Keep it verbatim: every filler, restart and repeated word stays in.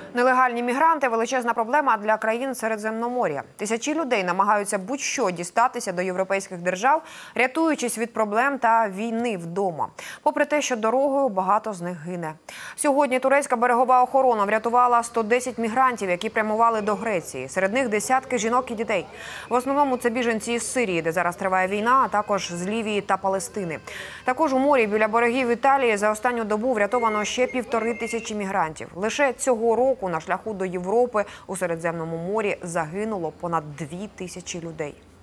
Нелегальні мігранти – величезна проблема для країн Середземномор'я. Тисячі людей намагаються будь-що дістатися до європейських держав, рятуючись від проблем та війни вдома. Попри те, що дорогою багато з них гине. Сьогодні турецька берегова охорона врятувала сто десять мігрантів, які прямували до Греції. Серед них десятки жінок і дітей. В основному це біженці із Сирії, де зараз триває війна, а також з Лівії та Палестини. Також у морі біля берегів Італії за останню добу врятовано ще півтори тисячі мігрантів. Лише цього року на шляху до Європи у Середземному морі загинуло понад дві тисячі людей.